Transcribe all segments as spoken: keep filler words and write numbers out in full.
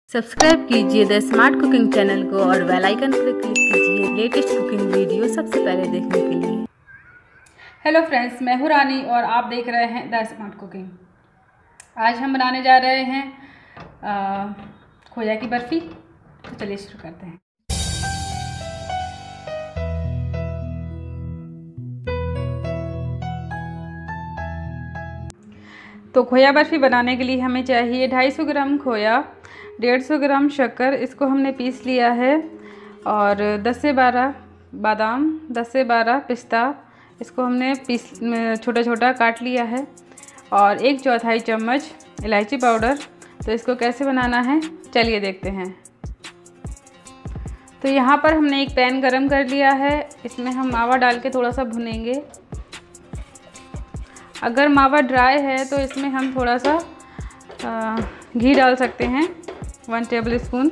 Subscribe कीजिए the smart cooking channel को और बेल आइकन पर क्लिक कीजिए लेटेस्ट कुकिंग वीडियो सबसे पहले देखने के लिए। हेलो फ्रेंड्स, मैं हूं रानी और आप देख रहे हैं द स्मार्ट कुकिंग। आज हम बनाने जा रहे हैं आ, खोया की बर्फ़ी। तो चलिए शुरू करते हैं। तो खोया बर्फ़ी बनाने के लिए हमें चाहिए ढाई सौ ग्राम खोया, डेढ़ सौ ग्राम शक्कर, इसको हमने पीस लिया है, और दस से बारह बादाम, दस से बारह पिस्ता, इसको हमने पीस छोटा छोटा काट लिया है, और एक चौथाई चम्मच इलायची पाउडर। तो इसको कैसे बनाना है चलिए देखते हैं। तो यहाँ पर हमने एक पैन गरम कर लिया है, इसमें हम मावा डाल के थोड़ा सा भुनेंगे। अगर मावा ड्राई है तो इसमें हम थोड़ा सा आ, घी डाल सकते हैं, वन टेबल स्पून।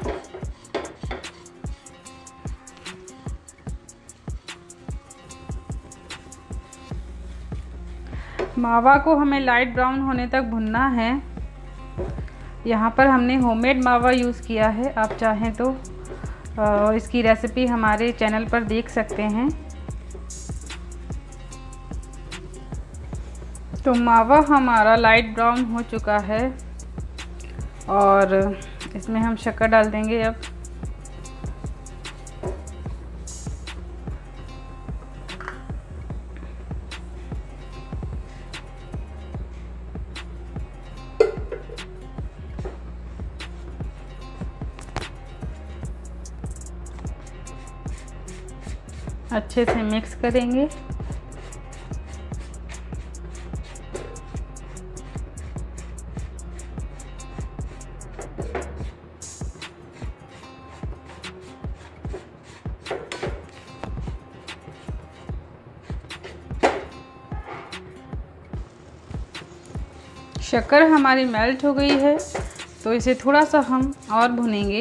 मावा को हमें लाइट ब्राउन होने तक भुनना है। यहाँ पर हमने होममेड मावा यूज़ किया है, आप चाहें तो आ, इसकी रेसिपी हमारे चैनल पर देख सकते हैं। तो मावा हमारा लाइट ब्राउन हो चुका है और इसमें हम शक्कर डाल देंगे अब। अच्छे से मिक्स करेंगे। शक्कर हमारी मेल्ट हो गई है, तो इसे थोड़ा सा हम और भुनेंगे।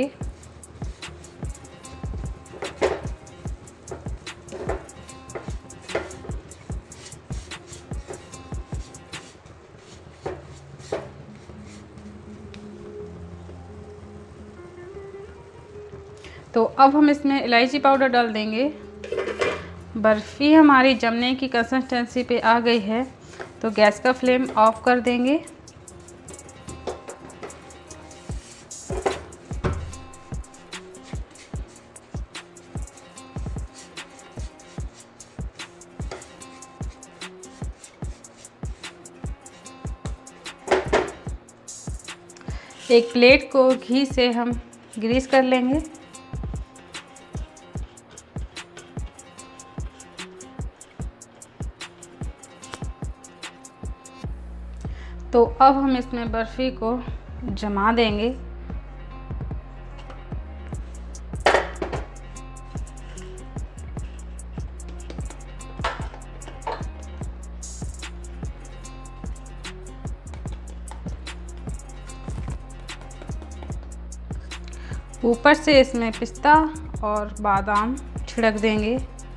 तो अब हम इसमें इलायची पाउडर डाल देंगे। बर्फ़ी हमारी जमने की कंसिस्टेंसी पे आ गई है, तो गैस का फ्लेम ऑफ कर देंगे। एक प्लेट को घी से हम ग्रीस कर लेंगे। तो अब हम इसमें बर्फ़ी को जमा देंगे। ऊपर से इसमें पिस्ता और बादाम छिड़क देंगे।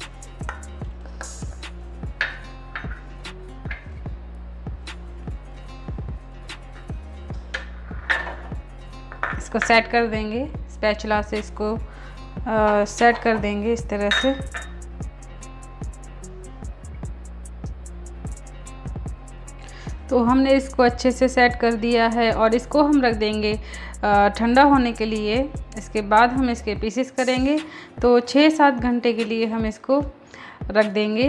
इसको सेट कर देंगे, स्पैचुला से इसको आ, सेट कर देंगे इस तरह से। तो हमने इसको अच्छे से सेट कर दिया है और इसको हम रख देंगे ठंडा होने के लिए। इसके बाद हम इसके पीसेस करेंगे। तो छः सात घंटे के लिए हम इसको रख देंगे।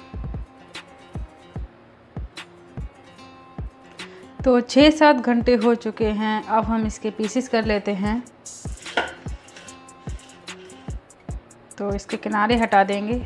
तो छः सात घंटे हो चुके हैं, अब हम इसके पीसेस कर लेते हैं। तो इसके किनारे हटा देंगे।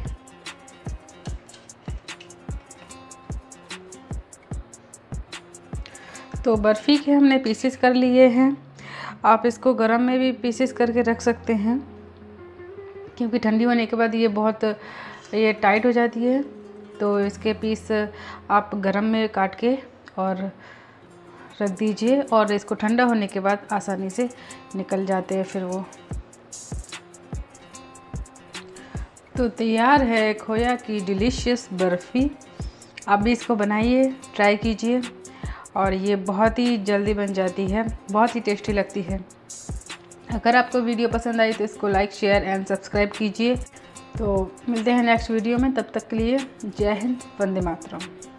तो बर्फ़ी के हमने पीसेस कर लिए हैं। आप इसको गरम में भी पीसेस करके रख सकते हैं, क्योंकि ठंडी होने के बाद ये बहुत ये टाइट हो जाती है। तो इसके पीस आप गरम में काट के और रख दीजिए, और इसको ठंडा होने के बाद आसानी से निकल जाते हैं फिर वो। तो तैयार है खोया की डिलीशियस बर्फ़ी। आप भी इसको बनाइए, ट्राई कीजिए, और ये बहुत ही जल्दी बन जाती है, बहुत ही टेस्टी लगती है। अगर आपको वीडियो पसंद आई तो इसको लाइक शेयर एंड सब्सक्राइब कीजिए। तो मिलते हैं नेक्स्ट वीडियो में, तब तक के लिए जय हिंद, वंदे मातरम।